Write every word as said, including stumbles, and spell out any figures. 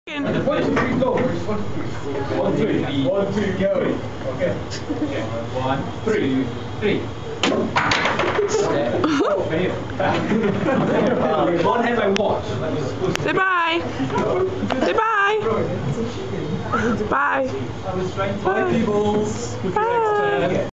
One, two, three, go. One, three. One, two, go. Okay. One, three, three. One hand by watch. Say bye. Say bye. Bye. Bye, peoples. Bye.